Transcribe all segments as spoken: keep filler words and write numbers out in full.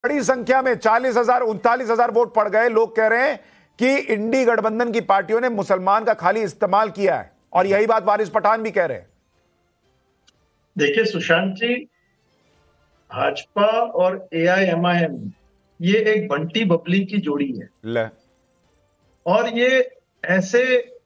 बड़ी संख्या में चालीस हजार उनतालीस हजार वोट पड़ गए। लोग कह रहे हैं कि इंडी गठबंधन की पार्टियों ने मुसलमान का खाली इस्तेमाल किया है, और यही बात वारिस पठान भी कह रहे हैं। देखिए सुशांत जी, भाजपा और ए आई एम आई एम ये एक बंटी बबली की जोड़ी है ले। और ये ऐसे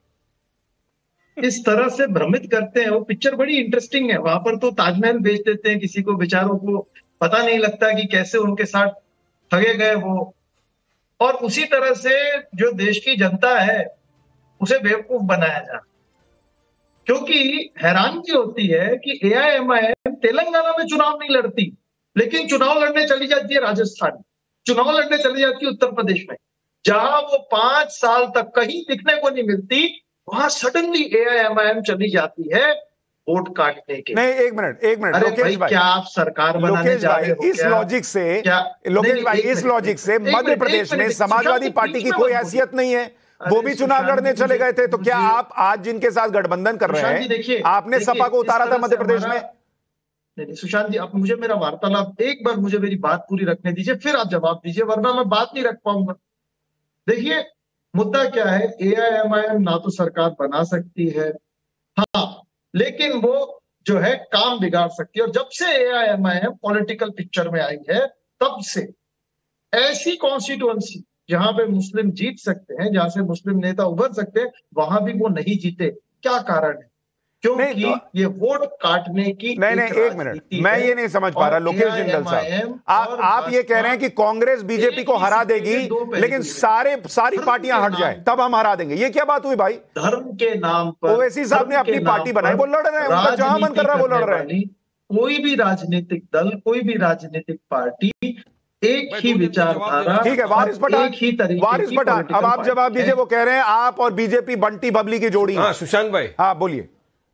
इस तरह से भ्रमित करते हैं। वो पिक्चर बड़ी इंटरेस्टिंग है। वहां पर तो ताजमहल बेच देते हैं किसी को, बेचारों को पता नहीं लगता कि कैसे उनके साथ ठगे गए वो, और उसी तरह से जो देश की जनता है उसे बेवकूफ बनाया जा। क्योंकि हैरानगी होती है कि A I M I M Telangana में चुनाव नहीं लड़ती, लेकिन चुनाव लड़ने चली जाती है राजस्थान, चुनाव लड़ने चली जाती है उत्तर प्रदेश में, जहां वो पांच साल तक कहीं दिखने को नहीं मिलती, वहां suddenly A I M I M चली जाती है वोट काटने के। नहीं, एक मिनट एक मिनट अरे लोकेश भाई, भाई, क्या आप सरकार बनाने जा रहे हो? इस लॉजिक से लोकेश भाई इस लॉजिक से मध्य प्रदेश में समाजवादी पार्टी की कोई हैसियत नहीं है, वो भी चुनाव लड़ने चले गए थे, तो क्या आप आज जिनके साथ गठबंधन कर रहे हैं, आपने सपा को उतारा था मध्य प्रदेश में? नहीं सुशांत जी, आप मुझे मेरा वार्तालाप एक बार मुझे मेरी बात पूरी रखने दीजिए, फिर आप जवाब दीजिए, वरना मैं बात नहीं रख पाऊंगा। देखिए मुद्दा क्या है, ए आई एम आई एम ना तो सरकार बना सकती है, हाँ, लेकिन वो जो है काम बिगाड़ सकती है। और जब से A I M I M political picture में आई है, तब से ऐसी कॉन्स्टिट्यूएंसी जहां पे मुस्लिम जीत सकते हैं, जहां से मुस्लिम नेता उभर सकते हैं, वहां भी वो नहीं जीते। क्या कारण है? क्योंकि तो, ये वोट काटने की नहीं नहीं एक मिनट, मैं ये नहीं समझ पा रहा लोकेश जिंदल साहब, आप आप ये कह रहे हैं कि कांग्रेस बीजेपी को हरा देगी, लेकिन सारे सारी पार्टियां हट जाए तब हम हरा देंगे। ये क्या बात हुई भाई? धर्म के नाम पर ओवैसी साहब ने अपनी पार्टी बनाई, वो लड़ रहे हैं, उनका जहां मन कर रहा है वो लड़ रहे हैं। कोई भी राजनीतिक दल, कोई भी राजनीतिक पार्टी एक ही विचारधारा, ठीक है वारिस पठान, एक ही तरीके वारिस पठान अब आप जवाब दीजिए। वो कह रहे हैं आप और बीजेपी बंटी बबली की जोड़ी। हाँ सुशांत भाई, हाँ बोलिए।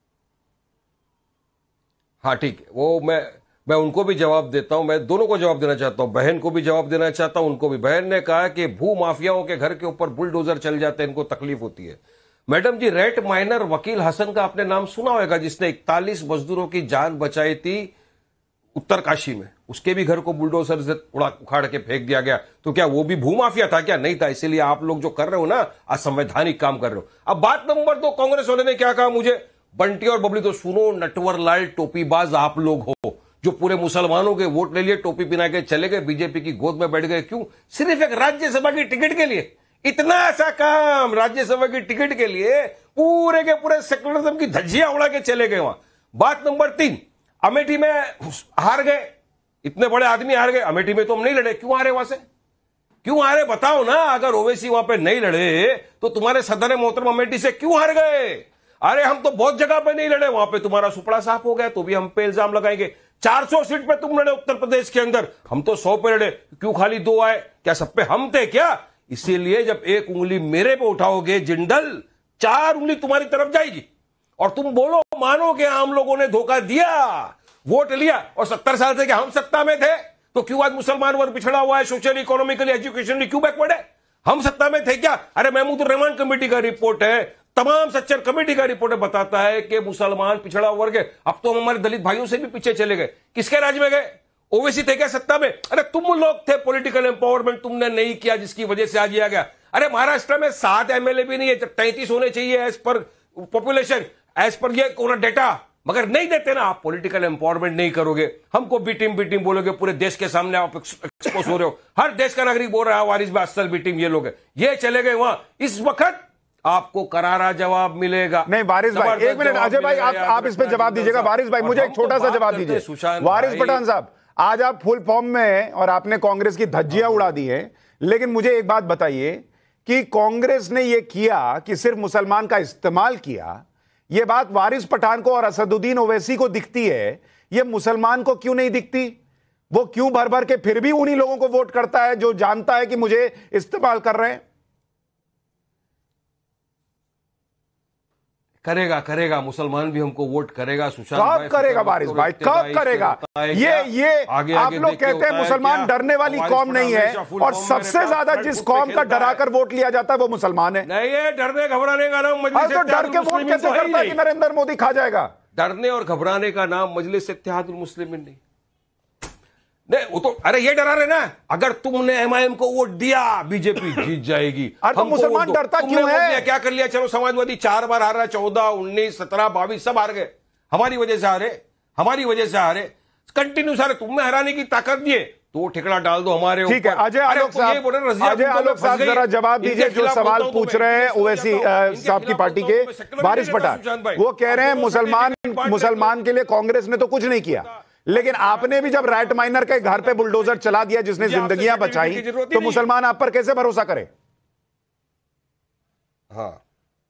हाँ ठीक है, वो मैं मैं उनको भी जवाब देता हूं, मैं दोनों को जवाब देना चाहता हूं, बहन को भी जवाब देना चाहता हूं, उनको भी। बहन ने कहा कि भू माफियाओं के घर के ऊपर बुलडोजर चल जाते हैं, इनको तकलीफ होती है। मैडम जी, रेट माइनर वकील हसन का आपने नाम सुना होगा, जिसने इकतालीस मजदूरों की जान बचाई थी उत्तरकाशी में, उसके भी घर को बुलडोजर से उड़ा उखाड़ के फेंक दिया गया। तो क्या वो भी भू माफिया था क्या? नहीं था। इसीलिए आप लोग जो कर रहे हो ना, असंवैधानिक काम कर रहे हो। अब बात नंबर दो, कांग्रेस वाले ने क्या कहा मुझे, बंटी और बबली तो सुनो, नटवर लाल टोपीबाज आप लोग हो, जो पूरे मुसलमानों के वोट ले लिए, टोपी पिना के चले गए, बीजेपी की गोद में बैठ गए। क्यों? सिर्फ एक राज्यसभा की टिकट के लिए। इतना ऐसा काम, राज्यसभा की टिकट के लिए पूरे के पूरे सेक्युलरिज्म की धज्जियां उड़ा के चले गए वहां। बात नंबर तीन, अमेठी में हार गए, इतने बड़े आदमी हार गए, अमेठी में तो हम नहीं लड़े। क्यों हारे? वहां से क्यों हारे बताओ ना। अगर ओवैसी वहां पे नहीं लड़े तो तुम्हारे सदर मोहतरम अमेठी से क्यों हार गए? अरे हम तो बहुत जगह पे नहीं लड़े, वहां पे तुम्हारा सुपड़ा साफ हो गया तो भी हम पे इल्जाम लगाएंगे। चार सौ सीट पे तुम लड़े उत्तर प्रदेश के अंदर, हम तो सौ पे लड़े, क्यों खाली दो आए? क्या सब पे हम थे क्या? इसीलिए जब एक उंगली मेरे पे उठाओगे जिंदल, चार उंगली तुम्हारी तरफ जाएगी और तुम बोलो मानो कि हम लोगों ने धोखा दिया, वोट लिया और सत्तर साल से कि हम सत्ता में थे, तो क्यों आज मुसलमान वर्ग पिछड़ा हुआ है, सोशल इकोनॉमिकली एजुकेशनली क्यों बैकवर्ड है? हम सत्ता में थे क्या? अरे महमूद रहमान कमेटी का रिपोर्ट है, तमाम सच्चर कमेटी का रिपोर्ट बताता है कि मुसलमान पिछड़ा वर्ग है। अब तो हम हमारे दलित भाइयों से भी पीछे चले गए। किसके राज में गए? ओवैसी थे क्या सत्ता में? अरे तुम लोग थे, पॉलिटिकल एम्पावरमेंट तुमने नहीं किया, जिसकी वजह से आज ये आ गया। अरे महाराष्ट्र में सात एमएलए भी नहीं है, तैंतीस होने चाहिए as per population, as per ये कोना डेटा, मगर नहीं देते ना। आप पॉलिटिकल एम्पावरमेंट नहीं करोगे, हमको बी टीम बी टीम बोलोगे, पूरे देश के सामने आप एक्सपोज हो रहे हो, हर देश का नागरिक बोल रहा है वारिस भाई असल बी टीम ये लोग है। ये चले गए वहां, इस वक्त आपको करारा जवाब मिलेगा। नहीं वारिस भाई, एक मिनट अजय भाई, आप आप इस पे जवाब दीजिएगा। वारिस भाई मुझे एक छोटा सा जवाब दीजिए। वारिस पठान साहब, आज आप फुल फॉर्म में हैं और आपने कांग्रेस की धज्जियां उड़ा दी हैं, लेकिन मुझे एक बात बताइए कि कांग्रेस ने यह किया कि सिर्फ मुसलमान का इस्तेमाल किया, यह बात वारिस पठान को और असदुद्दीन ओवैसी को दिखती है, यह मुसलमान को क्यों नहीं दिखती? वो क्यों भर भर के फिर भी उन्हीं लोगों को वोट करता है जो जानता है कि मुझे इस्तेमाल कर रहे हैं? करेगा करेगा मुसलमान भी हमको वोट करेगा। सुशांत कब करेगा वारिस भाई, कब करेगा? ये ये आगे आप लोग कहते हैं मुसलमान डरने वाली कौम नहीं है, और सबसे ज्यादा जिस कौम का डराकर वोट लिया जाता है वो मुसलमान है। नहीं, ये डरने घबराने का नाम मजलिस तो डर के वोट कैसे करता है कि नरेंद्र मोदी खा जाएगा? डरने और घबराने का नाम मजलिस इत्तेहादुल मुस्लिमीन नहीं। नहीं वो तो अरे ये डरा रहे ना, अगर तुमने एमआईएम को वोट दिया बीजेपी जीत जाएगी। अरे तो मुसलमान डरता क्यों है? क्या कर लिया? चलो समाजवादी चार बार हार रहा, चौदह उन्नीस सत्रह बाईस सब हार गए, हमारी वजह से हारे, हमारी वजह से हारे, कंटिन्यू सारे तुमने हराने की ताकत दिए तो ठिकरा डाल दो हमारे ऊपर। ठीक है, अजय आलोक साहब, अजय आलोक साहब जरा जवाब दीजिए जो सवाल पूछ रहे हैं ओवैसी साहब की पार्टी के वारिस पठान। वो कह रहे हैं मुसलमान मुसलमान के लिए कांग्रेस ने तो कुछ नहीं किया, लेकिन आपने भी जब राइट माइनर के घर पे बुलडोजर चला दिया जिसने जिंदगियां बचाई, तो मुसलमान आप पर कैसे भरोसा करे? हाँ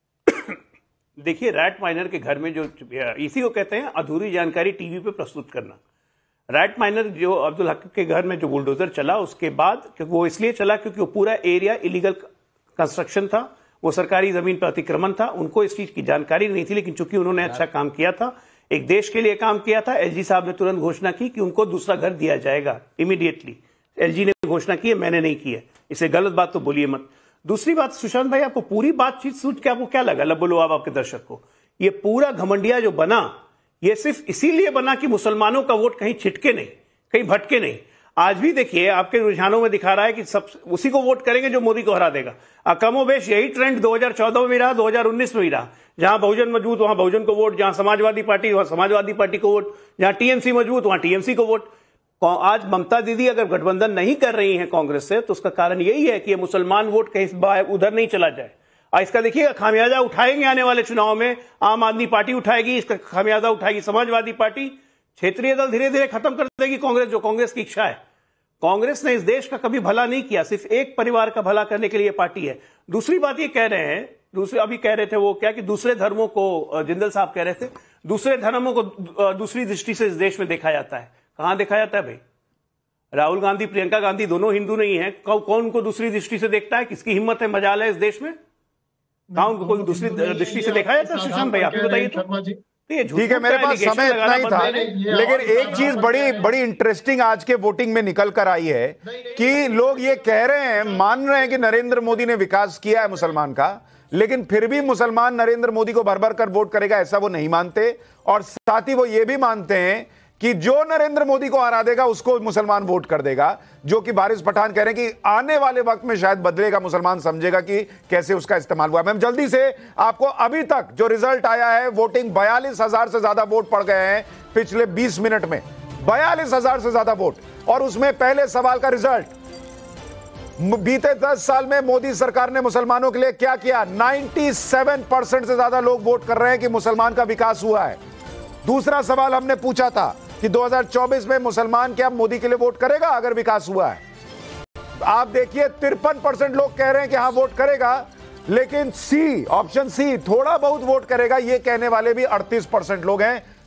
देखिए, रैट माइनर के घर में जो, इसी को कहते हैं अधूरी जानकारी टीवी पे प्रस्तुत करना। रैट माइनर जो अब्दुल हक के घर में जो बुलडोजर चला उसके बाद, क्योंकि वो इसलिए चला क्योंकि वो पूरा एरिया इलीगल कंस्ट्रक्शन था, वो सरकारी जमीन पर अतिक्रमण था, उनको इस चीज की जानकारी नहीं थी, लेकिन चूंकि उन्होंने अच्छा काम किया था, एक देश के लिए काम किया था, एलजी साहब ने तुरंत घोषणा की कि उनको दूसरा घर दिया जाएगा इमीडिएटली। एलजी ने घोषणा की है, मैंने नहीं की है, इसे गलत बात तो बोलिए मत। दूसरी बात सुशांत भाई, आपको पूरी बातचीत सूझ के आपको क्या लगा? लब बोलो आप आपके दर्शक को, ये पूरा घमंडिया जो बना ये सिर्फ इसीलिए बना कि मुसलमानों का वोट कहीं छिटके नहीं, कहीं भटके नहीं। आज भी देखिए आपके रुझानों में दिखा रहा है कि सब उसी को वोट करेंगे जो मोदी को हरा देगा। कमोबेश यही ट्रेंड दो हज़ार चौदह में भी रहा, दो हज़ार उन्नीस में भी रहा। जहां बहुजन मजबूत वहां बहुजन को वोट, जहां समाजवादी पार्टी वहां समाजवादी पार्टी को वोट, जहां टीएमसी मजबूत वहां टीएमसी को वोट। आज ममता दीदी अगर गठबंधन नहीं कर रही है कांग्रेस से, तो उसका कारण यही है कि ये मुसलमान वोट कहीं उधर नहीं चला जाए। और इसका देखिएगा खामियाजा उठाएंगे आने वाले चुनाव में, आम आदमी पार्टी उठाएगी, इसका खामियाजा उठाएगी समाजवादी पार्टी, क्षेत्रीय दल धीरे धीरे खत्म कर देगी कांग्रेस, जो कांग्रेस की इच्छा है। कांग्रेस ने इस देश का कभी भला नहीं किया, सिर्फ एक परिवार का भला करने के लिए पार्टी है। दूसरी बात ये कह रहे हैं, दूसरे अभी कह रहे थे वो क्या कि दूसरे धर्मों को, जिंदल साहब कह रहे थे दूसरे धर्मों को दूसरी दृष्टि से इस देश में देखा जाता है। कहां देखा जाता है भाई? राहुल गांधी प्रियंका गांधी दोनों हिंदू नहीं है, कौन उनको दूसरी दृष्टि से देखता है? किसकी हिम्मत है, मजाल है इस देश में? कहां उनको कोई दूसरी दृष्टि से देखा जाता है? सुशांत भाई आप ही बताइए तो। ठीक है, मेरे पास समय इतना ही था, लेकिन एक चीज बड़ी बड़ी इंटरेस्टिंग आज के वोटिंग में निकल कर आई है कि लोग ये कह रहे हैं, मान रहे हैं कि नरेंद्र मोदी ने विकास किया है मुसलमान का, लेकिन फिर भी मुसलमान नरेंद्र मोदी को भर भर कर वोट करेगा ऐसा वो नहीं मानते। और साथ ही वो ये भी मानते हैं कि जो नरेंद्र मोदी को हरा देगा उसको मुसलमान वोट कर देगा, जो कि वारिस पठान कह रहे हैं कि आने वाले वक्त में शायद बदलेगा, मुसलमान समझेगा कि कैसे उसका इस्तेमाल हुआ। मैम जल्दी से आपको अभी तक जो रिजल्ट आया है, वोटिंग बयालीस हजार से ज्यादा वोट पड़ गए हैं पिछले बीस मिनट में, बयालीस हजार से ज्यादा वोट। और उसमें पहले सवाल का रिजल्ट, बीते दस साल में मोदी सरकार ने मुसलमानों के लिए क्या किया? सत्तानवे परसेंट से ज्यादा लोग वोट कर रहे हैं कि मुसलमान का विकास हुआ है। दूसरा सवाल हमने पूछा था कि दो हज़ार चौबीस में मुसलमान क्या मोदी के लिए वोट करेगा अगर विकास हुआ है? आप देखिए तिरपन परसेंट लोग कह रहे हैं कि हां वोट करेगा, लेकिन सी, ऑप्शन सी, थोड़ा बहुत वोट करेगा, ये कहने वाले भी अड़तीस परसेंट लोग हैं।